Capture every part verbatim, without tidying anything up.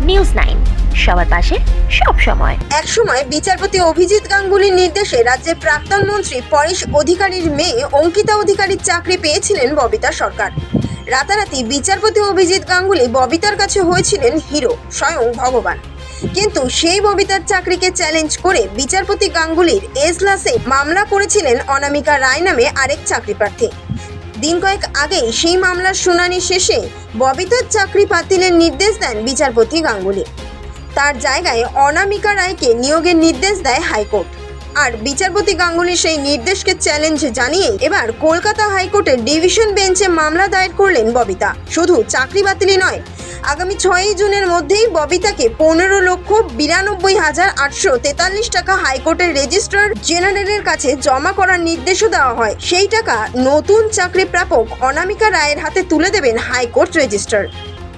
News nine সবার পাশে সব সময়। এক সময় বিচারপতি অভিজিৎ গাঙ্গুলির নির্দেশে রাজ্যের প্রাক্তন মন্ত্রী পরেশ অধিকারীর মেয়ে অঙ্কিতা অধিকারীর চাকরি পেয়েছিলেন ববিতা সরকার। রাতারাতি বিচারপতি অভিজিৎ গাঙ্গুলি ববিতার কাছে হয়েছিলেন হিরো, স্বয়ং ভগবান। কিন্তু সেই ববিতার চাকরিকে চ্যালেঞ্জ করে বিচারপতি গাঙ্গুলির এজলাসে মামলা করেছিলেন অনামিকা রায় নামে আরেক চাকরি প্রার্থী। দিন কয়েক আগেই সেই মামলার শুনানি শেষে ববিতার চাকরি বাতিলের নির্দেশ দেন বিচারপতি গাঙ্গুলি। তার জায়গায় অনামিকা রায়কে নিয়োগের নির্দেশ দেয় হাইকোর্ট। আর বিচারপতি গাঙ্গুলির সেই নির্দেশকে চ্যালেঞ্জ জানিয়ে এবার কলকাতা হাইকোর্টের ডিভিশন বেঞ্চে মামলা দায়ের করলেন ববিতা। শুধু চাকরি বাতিলই নয়, আগামী ছয়ই জুনের মধ্যেই ববিতাকে পনেরো লক্ষ বিরানব্বই হাজার আটশো তেতাল্লিশ টাকা হাইকোর্টের রেজিস্ট্রার জেনারেলের কাছে জমা করার নির্দেশও দেওয়া হয়। সেই টাকা নতুন চাকরি প্রাপক অনামিকা রায়ের হাতে তুলে দেবেন হাইকোর্ট রেজিস্ট্রার।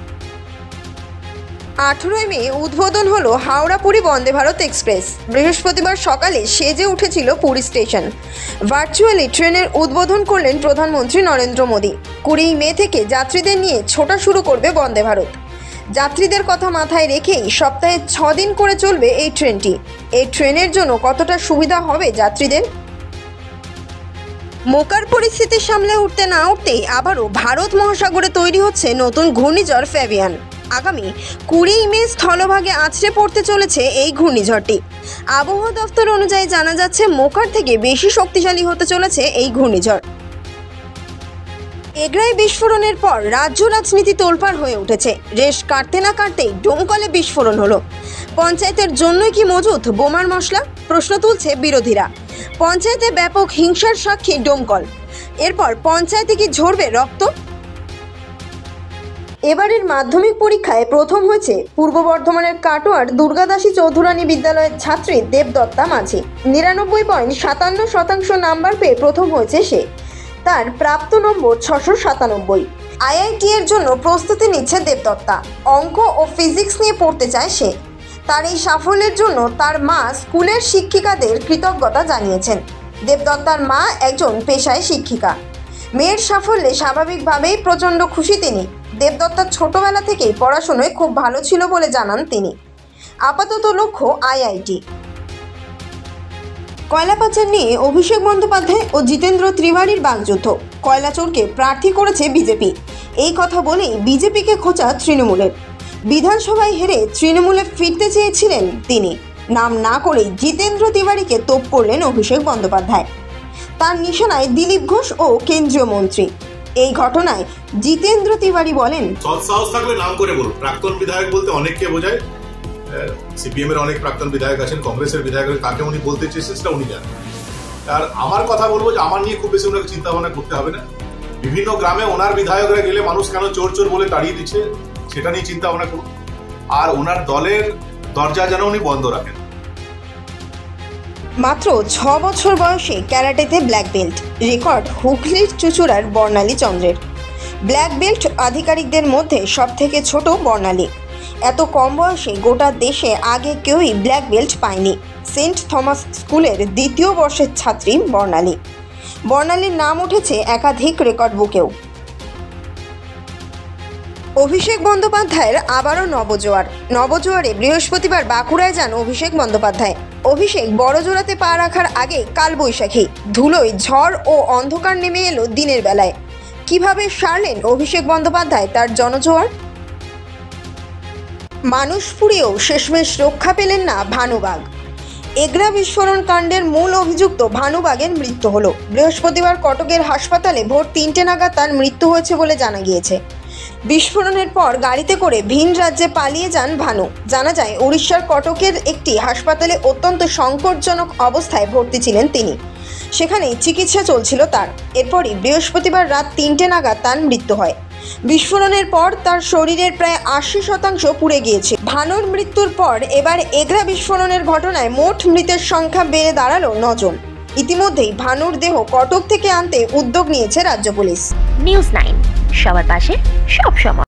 আঠেরোই মে উদ্বোধন হলো হাওড়া পুরী বন্দে ভারত এক্সপ্রেস। বৃহস্পতিবার সকালে সেজে উঠেছিল পুরী স্টেশন। ভার্চুয়ালি ট্রেনের উদ্বোধন করলেন প্রধানমন্ত্রী নরেন্দ্র মোদী। কুড়ি মে থেকে যাত্রীদের নিয়ে ছোটা শুরু করবে বন্দে ভারত। যাত্রীদের কথা মাথায় রেখেই সপ্তাহে ছ দিন করে চলবে এই ট্রেনটি। এই ট্রেনের জন্য কতটা সুবিধা হবে যাত্রীদের? মোকার পরিস্থিতি সামলে উঠতে না উঠতেই আবারও ভারত মহাসাগরে তৈরি হচ্ছে নতুন ঘূর্ণিঝড় ফেভিয়ান। আগামী কুড়ি মে স্থলভাগে আছড়ে পড়তে চলেছে এই ঘূর্ণিঝড়টি। আবহাওয়া দফতর অনুযায়ী জানা যাচ্ছে মোকার থেকে বেশি শক্তিশালী হতে চলেছে এই ঘূর্ণিঝড়। এগরায় বিস্ফোরণের পর রাজ্য রাজনীতি তোলপাড় হয়ে উঠেছে। রেশ কাটতে না কাটতেই ডোমকলে বিস্ফোরণ হলো। পঞ্চায়েতের জন্যই কি মজুত বোমার মশলা? প্রশ্ন তুলছে বিরোধীরা। পঞ্চায়েতে ব্যাপক হিংসার সাক্ষী ডোমকল। এরপর পঞ্চায়েতে কি ঝরবে রক্ত? এবারের মাধ্যমিক পরীক্ষায় প্রথম হয়েছে পূর্ব বর্ধমানের কাটোয়ার দুর্গাদাসী চৌধুরানী বিদ্যালয়ের ছাত্রী দেবদত্তা মাঝি। নিরানব্বই পয়েন্ট সাতান্ন শতাংশ নাম্বার পেয়ে প্রথম হয়েছে সে। তার প্রাপ্ত নম্বর ছশো সাতানব্বই। আইআইটি এর জন্য প্রস্তুতি নিচ্ছে দেবদত্তা। অঙ্ক ও ফিজিক্স নিয়ে পড়তে চায় সে। তার এই সাফল্যের জন্য তার মা স্কুলের শিক্ষিকাদের কৃতজ্ঞতা জানিয়েছেন। দেবদত্তার মা একজন পেশায় শিক্ষিকা। মেয়ের সাফল্যে স্বাভাবিকভাবেই প্রচণ্ড খুশি তিনি। দেবদত্তার ছোটবেলা থেকেই পড়াশোনায় খুব ভালো ছিল বলে জানান তিনি। আপাতত লক্ষ্য আইআইটি। কয়লা পাচার নিয়ে অভিষেক বন্দ্যোপাধ্যায় ও জিতেন্দ্র ত্রিবাড়ীর বাগযুদ্ধ। কয়লা চোরকে প্রার্থী করেছে বিজেপি। এই কথা বলেই বিজেপিকে খোঁচা তৃণমূলের। বিধানসভায় হেরে তৃণমূলে ফিরতে চেয়েছিলেন তিনি। নাম না করেই জিতেন্দ্র তিওয়ারিকে তোপ করলেন অভিষেক বন্দ্যোপাধ্যায়। তার নিশানায় দিলীপ ঘোষ ও কেন্দ্রীয় মন্ত্রী। এই ঘটনায় জিতেন্দ্র তিওয়ারি বলেন, সৎ সাহস থাকলে নাম করে বলুন। প্রাক্তন বিধায়ক বলতে অনেককে বোঝায়। সিপিএম এর অনেক প্রাক্তন বিধায়ক আছেন, কংগ্রেসের বিধায়ক কাকে উনি বলতে চেয়েছেন সেটা উনি জানেন। আর আমার কথা বলবো যে আমার নিয়ে খুব বেশি ওনাকে চিন্তা ভাবনা করতে হবে না। বিভিন্ন গ্রামে ওনার বিধায়করা গেলে মানুষ কেন চোর চোর বলে তাড়িয়ে দিচ্ছে সেটা নিয়ে চিন্তা ভাবনা করুন। আর ওনার দলের দরজা যেন উনি বন্ধ রাখেন। মাত্র ছ বছর বয়সে ক্যারাটেতে ব্ল্যাক বেল্ট। রেকর্ড হুগলির চুচুড়ার বর্ণালী চন্দ্রের। ব্ল্যাক বেল্ট আধিকারিকদের মধ্যে সব থেকে ছোট বর্ণালী। এত কম বয়সে গোটা দেশে আগে কেউই ব্ল্যাক বেল্ট পায়নি। সেন্ট থমাস স্কুলের দ্বিতীয় বর্ষের ছাত্রী বর্ণালী। বর্ণালীর নাম উঠেছে একাধিক রেকর্ড বুকেও। অভিষেক বন্দ্যোপাধ্যায়ের আবারও নবজোয়ার। নবজোয়ারে বৃহস্পতিবার বাঁকুড়ায় যান অভিষেক বন্দ্যোপাধ্যায়। অভিষেক বড়জোড়াতে পা রাখার আগে কালবৈশাখী, ধুলোয় ঝড় ও অন্ধকার নেমে এলো দিনের বেলায়। কিভাবে সারলেন অভিষেক বন্দ্যোপাধ্যায় তার জনজোয়ার? মানুষ পুড়িয়েও শেষমেশ রক্ষা পেলেন না ভানুবাগ। এগরা বিস্ফোরণ কাণ্ডের মূল অভিযুক্ত ভানুবাগের মৃত্যু হলো। বৃহস্পতিবার কটকের হাসপাতালে ভোর তিনটে নাগাদ তার মৃত্যু হয়েছে বলে জানা গিয়েছে। বিস্ফোরণের পর গাড়িতে করে ভিন রাজ্যে পালিয়ে যান ভানু। জানা যায় উড়িষ্যার কটকের একটি হাসপাতালে অত্যন্ত সংকটজনক অবস্থায় ভর্তি ছিলেন তিনি। সেখানেই চিকিৎসা চলছিল তার। এরপরই বৃহস্পতিবার রাত তিনটে নাগাদ তার মৃত্যু হয়। বিস্ফোরণের পর তার শরীরের প্রায় আশি শতাংশ পুড়ে গিয়েছে। ভানুর মৃত্যুর পর এবার এগরা বিস্ফোরণের ঘটনায় মোট মৃতের সংখ্যা বেড়ে দাঁড়ালো নজন। ইতিমধ্যেই ভানুর দেহ কটক থেকে আনতে উদ্যোগ নিয়েছে রাজ্য পুলিশ। নিউজ নাইন সবার পাশে সব সময়।